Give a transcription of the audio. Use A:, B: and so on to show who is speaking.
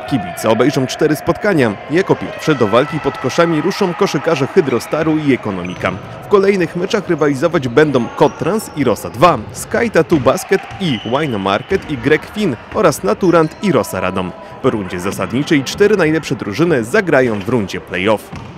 A: Kibice obejrzą 4 spotkania. Jako pierwsze do walki pod koszami ruszą koszykarze Hydrostaru i Ekonomika. W kolejnych meczach rywalizować będą Kotrans i Rosa 2, Sky Tattoo Basket i Wine Market i Greg Fin oraz Naturant i Rosa Radom. W rundzie zasadniczej 4 najlepsze drużyny zagrają w rundzie play-off.